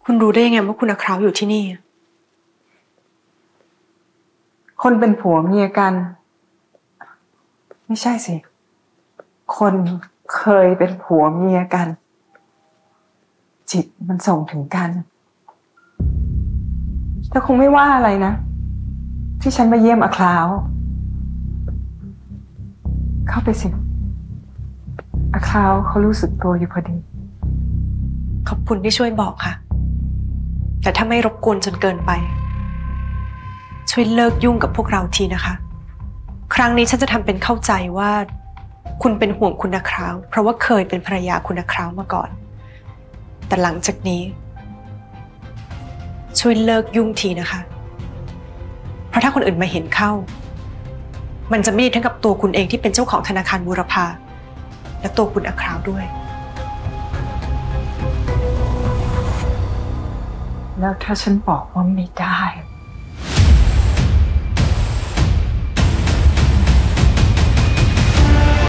คุณรู้ได้ยังไงว่าคุณอัคราวอยู่ที่นี่คนเป็นผัวเมียกันไม่ใช่สิคนเคยเป็นผัวเมียกันจิตมันส่งถึงกันเธอคงไม่ว่าอะไรนะที่ฉันมาเยี่ยมอาคราวเข้าไปสิอาคราวเขารู้สึกตัวอยู่พอดีขอบคุณที่ช่วยบอกค่ะแต่ถ้าไม่รบกวนจนเกินไปช่วยเลิกยุ่งกับพวกเราทีนะคะครั้งนี้ฉันจะทำเป็นเข้าใจว่าคุณเป็นห่วงคุณอัคราวเพราะว่าเคยเป็นภรรยาคุณอัคราวมาก่อนแต่หลังจากนี้ช่วยเลิกยุ่งทีนะคะเพราะถ้าคนอื่นมาเห็นเข้ามันจะไม่ดีทั้งกับตัวคุณเองที่เป็นเจ้าของธนาคารบูรพาและตัวคุณอัคราวด้วยแล้วถ้าฉันบอกว่าไม่ได้